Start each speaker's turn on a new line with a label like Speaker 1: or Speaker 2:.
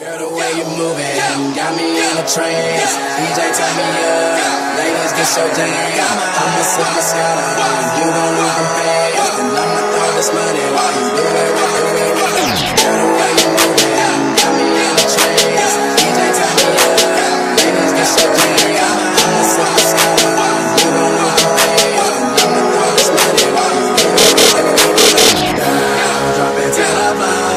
Speaker 1: Girl, the way you moving got me in a trance. DJ, turn me up, ladies get so damn. I'ma sip my scotch, you gon' lose them pants, and I'ma throw this money while you do it. Girl, the way you moving got me in a trance. DJ, turn me up, ladies get so damn. I'ma sip my scotch, you gon' lose them pants, and I'ma throw this money while you do it. Girl, drop it to the floor.